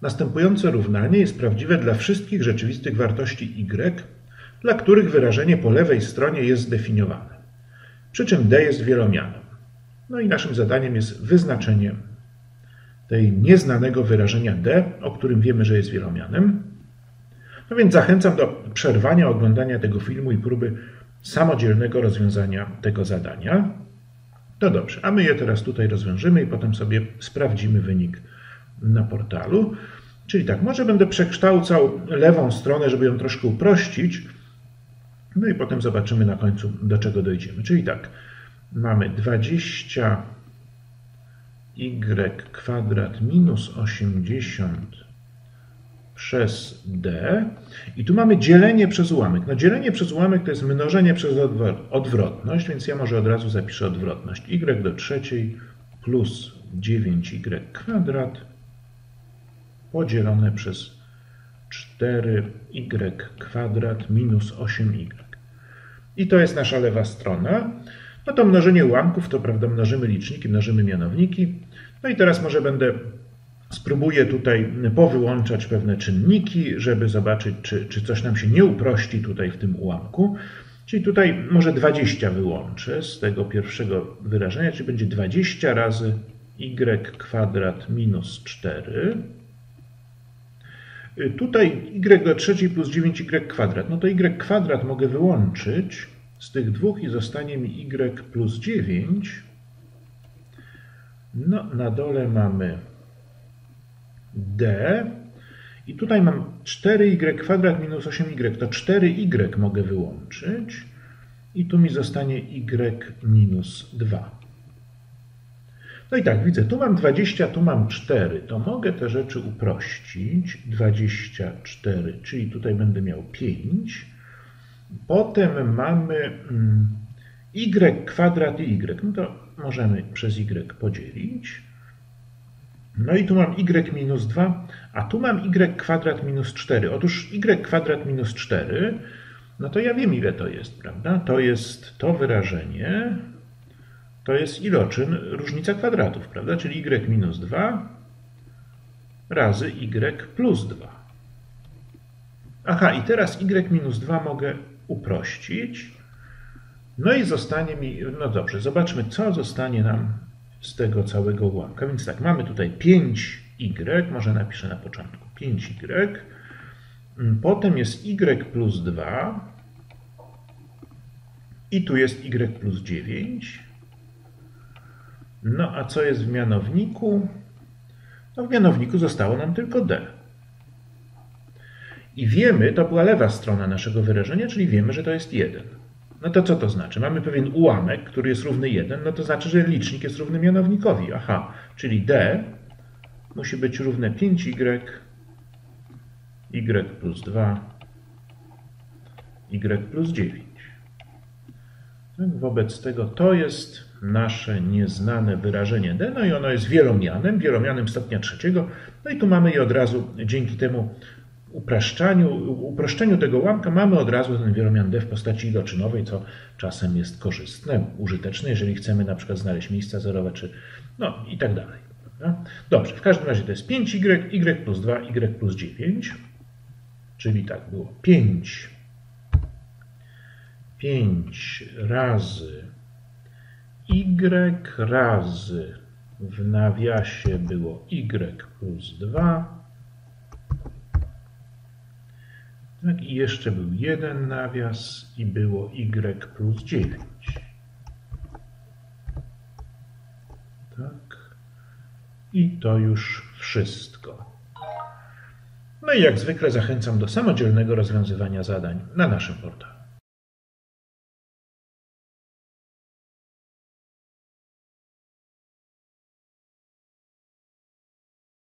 Następujące równanie jest prawdziwe dla wszystkich rzeczywistych wartości y, dla których wyrażenie po lewej stronie jest zdefiniowane. Przy czym d jest wielomianem. No i naszym zadaniem jest wyznaczenie tej nieznanego wyrażenia d, o którym wiemy, że jest wielomianem. No więc zachęcam do przerwania oglądania tego filmu i próby samodzielnego rozwiązania tego zadania. No dobrze, a my je teraz tutaj rozwiążymy i potem sobie sprawdzimy wynik na portalu. Czyli tak, może będę przekształcał lewą stronę, żeby ją troszkę uprościć. No i potem zobaczymy na końcu, do czego dojdziemy. Czyli tak, mamy 20y kwadrat minus 80 przez d. I tu mamy dzielenie przez ułamek. No dzielenie przez ułamek to jest mnożenie przez odwrotność, więc ja może od razu zapiszę odwrotność. Y do trzeciej plus 9y kwadrat podzielone przez 4y kwadrat minus 8y. I to jest nasza lewa strona. No to mnożenie ułamków, to prawda, mnożymy liczniki, mnożymy mianowniki. No i teraz może spróbuję tutaj powyłączać pewne czynniki, żeby zobaczyć, czy coś nam się nie uprości tutaj w tym ułamku. Czyli tutaj może 20 wyłączę z tego pierwszego wyrażenia, czyli będzie 20 razy y kwadrat minus 4. Tutaj y do trzeciej plus 9y kwadrat. No to y kwadrat mogę wyłączyć z tych dwóch i zostanie mi y plus 9. No na dole mamy d. I tutaj mam 4y kwadrat minus 8y. To 4y mogę wyłączyć. I tu mi zostanie y minus 2. No i tak, widzę, tu mam 20, tu mam 4. To mogę te rzeczy uprościć. 24, czyli tutaj będę miał 5. Potem mamy y kwadrat i y. No to możemy przez y podzielić. No i tu mam y minus 2, a tu mam y kwadrat minus 4. Otóż y kwadrat minus 4, no to ja wiem, ile to jest, prawda? To jest to wyrażenie, to jest iloczyn różnica kwadratów, prawda? Czyli y minus 2 razy y plus 2. Aha, i teraz y minus 2 mogę uprościć. No i zostanie mi, no dobrze, zobaczmy, co zostanie nam z tego całego ułamka. Więc tak, mamy tutaj 5y, może napiszę na początku 5y, potem jest y plus 2 i tu jest y plus 9. No a co jest w mianowniku? No w mianowniku zostało nam tylko d. I wiemy, to była lewa strona naszego wyrażenia, czyli wiemy, że to jest 1. No to co to znaczy? Mamy pewien ułamek, który jest równy 1, no to znaczy, że licznik jest równy mianownikowi. Aha, czyli d musi być równe 5y, y plus 2, y plus 9. Wobec tego to jest nasze nieznane wyrażenie d, no i ono jest wielomianem stopnia trzeciego. No i tu mamy je od razu, dzięki temu uproszczeniu tego ułamka, mamy od razu ten wielomian d w postaci iloczynowej, co czasem jest korzystne, użyteczne, jeżeli chcemy na przykład znaleźć miejsca zerowe, czy no i tak dalej. Prawda? Dobrze, w każdym razie to jest 5y, y plus 2, y plus 9, czyli tak było 5 razy y razy, w nawiasie było y plus 2, tak, i jeszcze był jeden nawias i było y plus 9. Tak. I to już wszystko. No i jak zwykle zachęcam do samodzielnego rozwiązywania zadań na naszym portalu.